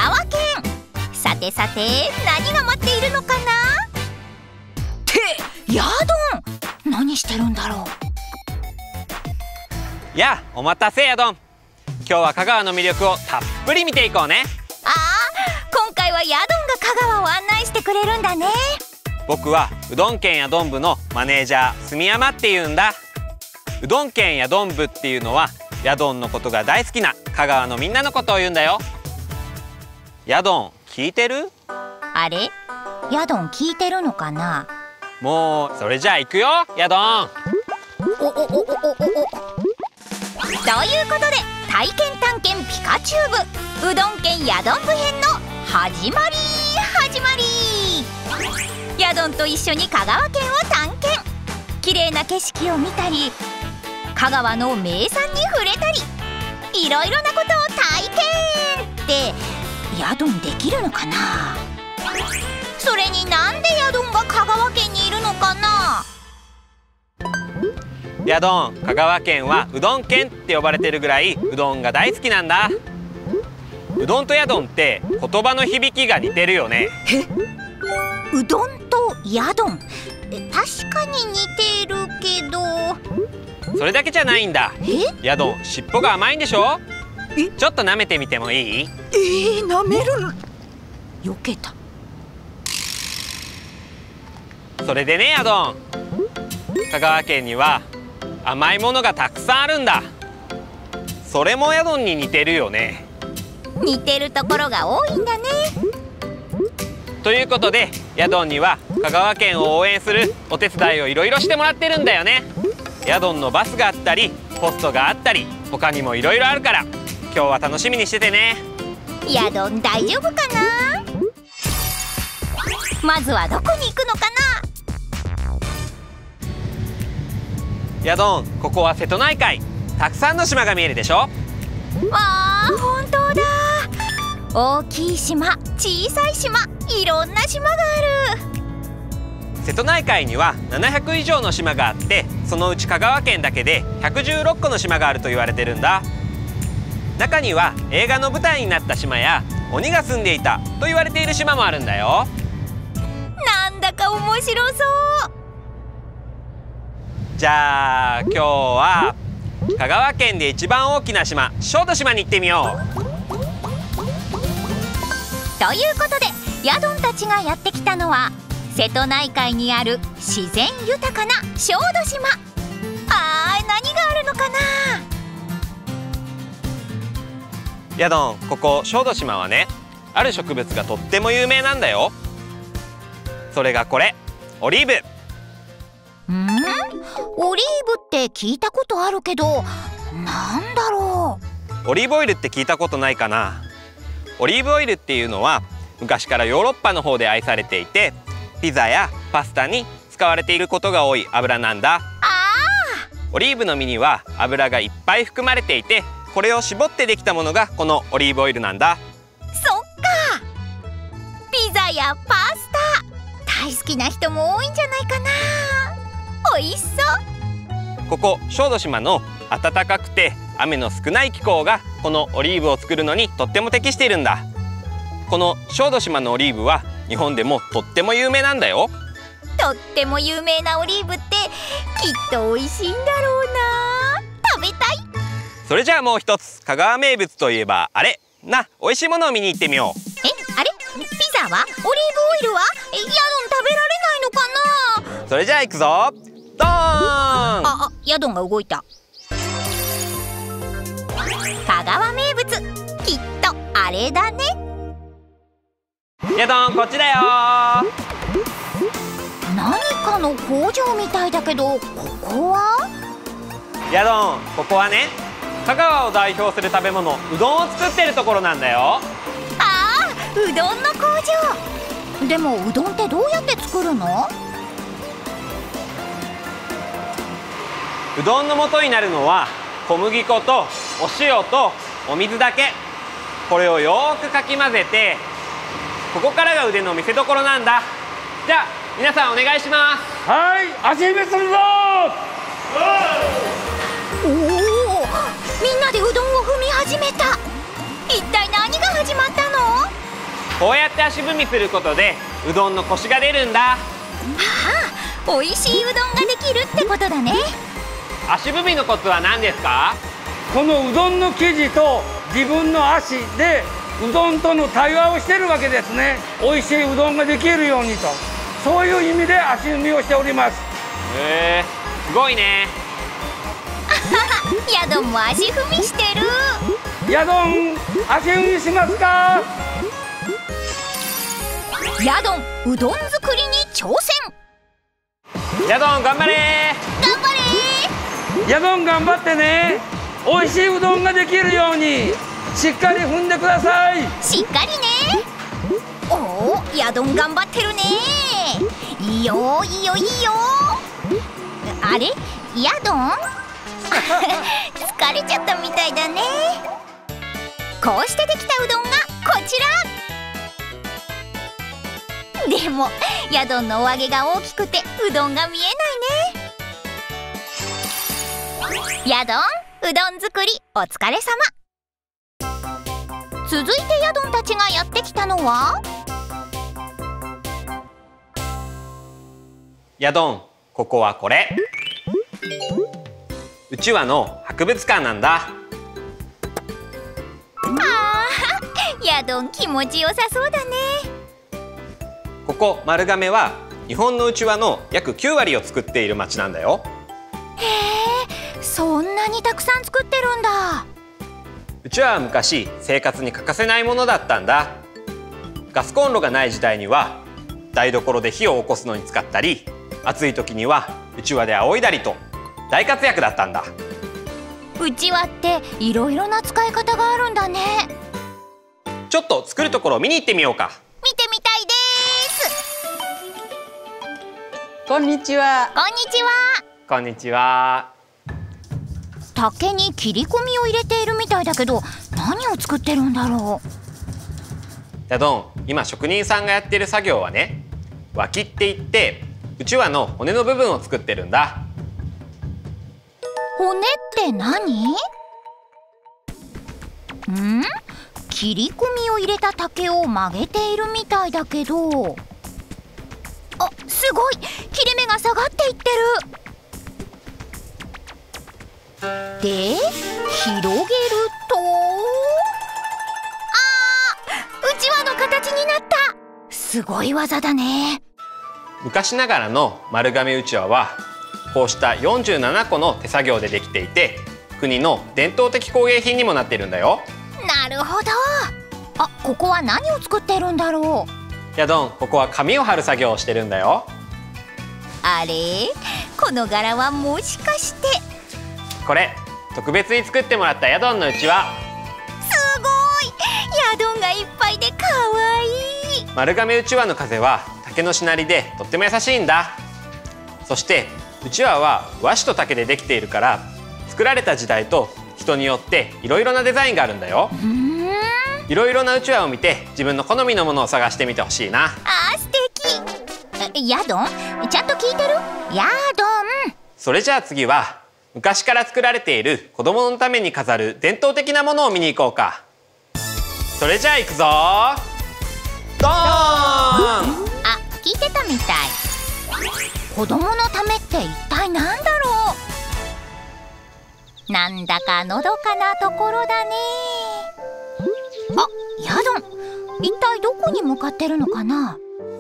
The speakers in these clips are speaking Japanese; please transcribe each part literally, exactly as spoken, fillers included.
川県。さてさて、何が待っているのかな。ってヤドン、何してるんだろう。やあ、お待たせヤドン。今日は香川の魅力をたっぷり見ていこうね。 ああ、今回はヤドンが香川を案内してくれるんだね。 僕はうどん県ヤドン部のマネージャー住山っていうんだ。うどん県ヤドン部っていうのはヤドンのことが大好きな香川のみんなのことを言うんだよ。ヤドン聞いてる？ あれ、ヤドン聞いてるのかな。 もうそれじゃあ行くよ、ヤドン。 おおおおおおお。ということで、体験探検ピカチュウ部うどん県ヤドン部編の始まり始まり。ヤドンと一緒に香川県を探検。綺麗な景色を見たり、香川の名産に触れたり、いろいろなことを体験ってヤドンできるのかな。それになんでヤドンが香川県にいるのかな。 ヤドン、香川県はうどん県って呼ばれてるぐらいうどんが大好きなんだ。うどんとヤドンって言葉の響きが似てるよね。 え、うどんとヤドン、確かに似てるけど。 それだけじゃないんだ。 え、 ヤドン、尻尾が甘いんでしょ。 え、 ちょっと舐めてみてもいい？ えー、舐める。避けた。 それでね、ヤドン、香川県には甘いものがたくさんあるんだ。それもヤドンに似てるよね。 似てるところが多いんだね。 ということで、ヤドンには香川県を応援するお手伝いをいろいろしてもらってるんだよね。ヤドンのバスがあったり、ポストがあったり、他にもいろいろあるから、今日は楽しみにしててね。 ヤドン大丈夫かな。まずはどこに行くのかな。 ヤドン、ここは瀬戸内海。たくさんの島が見えるでしょ。 わあ、本当だ。大きい島、小さい島、いろんな島がある。 瀬戸内海にはななひゃくいじょうの島があって、そのうち香川県だけでひゃくじゅうろっこの島があると言われてるんだ。中には映画の舞台になった島や鬼が住んでいたと言われている島もあるんだよ。 なんだか面白そう。 じゃあ今日は香川県で一番大きな島、小豆島に行ってみよう。 ということで、ヤドンたちがやってきたのは瀬戸内海にある自然豊かな小豆島。あー、何があるのかな。 ヤドン、ここ小豆島はね、ある植物がとっても有名なんだよ。それがこれ、オリーブ。 ん？オリーブって聞いたことあるけど、なんだろう。オリーブオイルって聞いたことないかな。オリーブオイルっていうのは昔からヨーロッパの方で愛されていて、ピザやパスタに使われていることが多い油なんだ。 あオリーブの実には油がいっぱい含まれていて、これを絞ってできたものがこのオリーブオイルなんだ。 そっか。ピザやパスタ大好きな人も多いんじゃないかな。おいしそう。 ここ小豆島の暖かくて雨の少ない気候がこのオリーブを作るのにとっても適しているんだ。この小豆島のオリーブは日本でもとっても有名なんだよ。 とっても有名なオリーブってきっと美味しいんだろうな。食べたい。 それじゃあもう一つ、香川名物といえばあれな美味しいものを見に行ってみよう。 え、あれ、ピザはオリーブオイルはヤドン食べられないのかな。 それじゃあ行くぞ。ドーン。 ああ、ヤドンが動いた。香川名物、きっとあれだね。 ヤドン、こっちだよ。 何かの工場みたいだけど、ここは？ ヤドン、ここはね、香川を代表する食べ物、うどんを作ってるところなんだよ。 ああ、うどんの工場。でもうどんってどうやって作るの？ うどんの素になるのは小麦粉とお塩とお水だけ。これをよーくかき混ぜて、ここからが腕の見せ所なんだ。じゃあ皆さんお願いします。 はい、足踏みするぞ。 おお、みんなでうどんを踏み始めた。一体何が始まったの？ こうやって足踏みすることでうどんのコシが出るんだ。はあ、美味しいうどんができるってことだね。 足踏みのコツは何ですか？ このうどんの生地と自分の足でうどんとの対話をしてるわけですね。美味しいうどんができるようにと、そういう意味で足踏みをしております。 へえ、すごいね。 ヤドンも足踏みしてる。 ヤドン、足踏みしますか？ ヤドン、うどん作りに挑戦。 ヤドン頑張れー。 頑張れー。 ヤドン頑張ってね。美味しいうどんができるようにしっかり踏んでください。 しっかりね。おお、ヤドン頑張ってるね。いいよいいよいいよ。あれ、ヤドン疲れちゃったみたいだね。こうしてできたうどんがこちら。でもヤドンのお揚げが大きくてうどんが見えないね。ヤドン、うどん作りお疲れ様。続いてヤドンたちがやってきたのは、 ヤドン、ここはこれうちわの博物館なんだ。 あー、ヤドン気持ちよさそうだね。 ここ丸亀は日本のうちわの約きゅうわりを作っている町なんだよ。 へえ、そんなにたくさん作ってるんだ。 うちわは昔生活に欠かせないものだったんだ。ガスコンロがない時代には台所で火を起こすのに使ったり、暑い時にはうちわで仰いだりと大活躍だったんだ。 うちわっていろいろな使い方があるんだね。 ちょっと作るところを見に行ってみようか。 見てみたいです。 こんにちは。 こんにちは。 こんにちは。 竹に切り込みを入れているみたいだけど、何を作ってるんだろう。 ヤドン、今職人さんがやってる作業はね、脇って言ってうちわの骨の部分を作ってるんだ。 骨って何？ん？切り込みを入れた竹を曲げているみたいだけど、あ、すごい！切れ目が下がっていってる。で、広げると、あー、うちわの形になった。すごい技だね。 昔ながらの丸亀うちわはこうしたよんじゅうななこの手作業でできていて、国の伝統的工芸品にもなっているんだよ。 なるほど。あ、ここは何を作ってるんだろう。 ヤドン、ここは紙を貼る作業をしてるんだよ。 あれ、この柄はもしかして。 これ特別に作ってもらったヤドンのうちわ。 すごい！ヤドンがいっぱいでかわいい。 丸亀うちわの風は竹のしなりでとっても優しいんだ。そしてうちわは和紙と竹でできているから、作られた時代と人によっていろいろなデザインがあるんだよ。いろいろなうちわを見て自分の好みのものを探してみてほしいな。 あー、素敵。ヤドン、ちゃんと聞いてる？ヤドン。 それじゃあ次は昔から作られている子供のために飾る伝統的なものを見に行こうか。それじゃあ行くぞー。ドーン。 あ、聞いてたみたい。子供のためって一体なんだろう。なんだかのどかなところだね。あ、ヤドン、一体どこに向かってるのかな。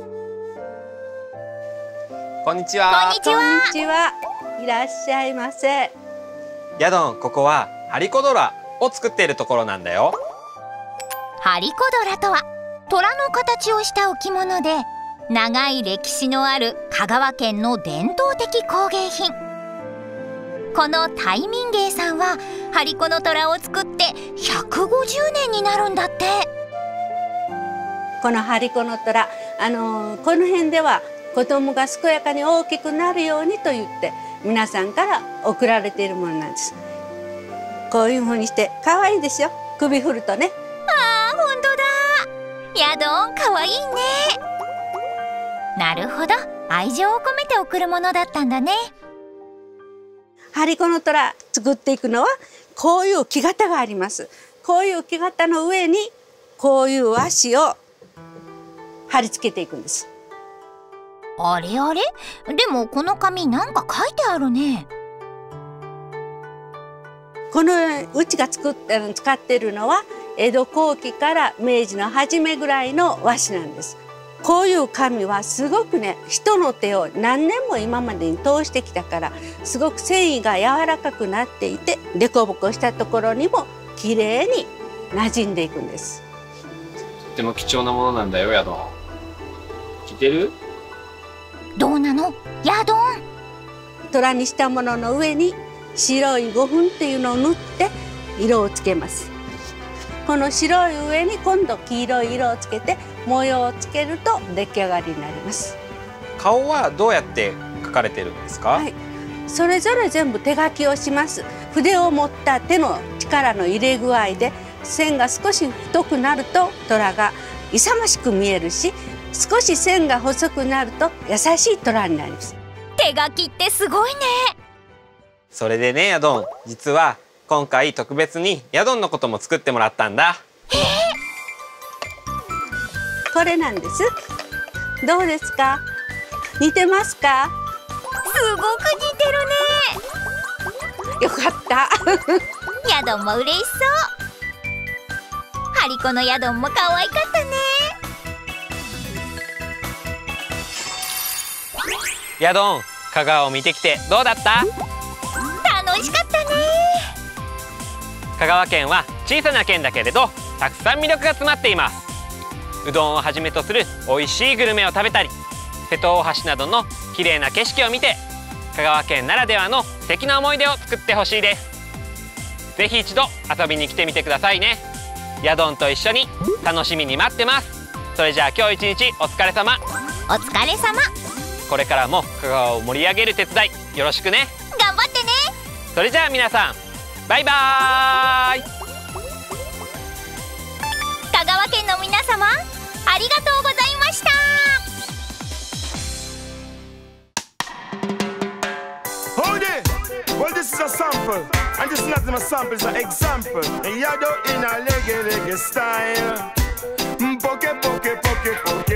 こんにちは。 こんにちは。 こんにちは。いらっしゃいませ。 ヤドン、ここはハリコドラを作っているところなんだよ。 ハリコドラとは虎の形をした置物で、長い歴史のある香川県の伝統的工芸品。この大民芸さんはハリコの虎を作ってひゃくごじゅうねんになるんだって。 このハリコの虎、あのー、この辺では子供が健やかに大きくなるようにと言って皆さんから贈られているものなんです。こういう風にして可愛いでしょ、首振るとね。 あー、ほんとだ。ヤドン、かわいいね。なるほど、愛情を込めて贈るものだったんだね。 ハリコの虎作っていくのはこういう木型があります。こういう木型の上にこういう和紙を貼り付けていくんです。 あれあれ、でもこの紙なんか書いてあるね。 このうちが作って使ってるのは江戸後期から明治の初めぐらいの和紙なんです。こういう紙はすごくね、人の手を何年も今までに通してきたから、すごく繊維が柔らかくなっていて、凸凹したところにもきれいに馴染んでいくんです。 とっても貴重なものなんだよ、ヤドン。聞いてる？ どうなの、ヤドン？ 虎にしたものの上に白い胡粉っていうのを塗って色をつけます。この白い上に今度黄色い色をつけて模様をつけると出来上がりになります。 顔はどうやって描かれてるんですか？ はい、それぞれ全部手書きをします。筆を持った手の力の入れ具合で線が少し太くなると虎が勇ましく見えるし、少し線が細くなると優しい虎になります。 手書きってすごいね。 それでね、ヤドン、実は今回特別にヤドンのことも作ってもらったんだ。 これなんです。どうですか？似てますか？ すごく似てるね。 よかったヤドンも嬉しそう。ハリコのヤドンも可愛かったね。 ヤドン、香川を見てきてどうだった？ 楽しかったね。 香川県は小さな県だけれどたくさん魅力が詰まっています。うどんをはじめとする美味しいグルメを食べたり、瀬戸大橋などの綺麗な景色を見て、香川県ならではの素敵な思い出を作ってほしいです。ぜひ一度遊びに来てみてくださいね。ヤドンと一緒に楽しみに待ってます。それじゃあ今日一日お疲れ様。 お疲れ様。 これからも香川を盛り上げる手伝いよろしくね。 頑張ってね。 それじゃあ皆さん、バイバーイ。 香川県の皆様、ありがとうございました。 Hold it! Well, this is a sample, and this is not a sample, it's an example. And Yado in a reggae reggae style. Poke, poke, poke, poke.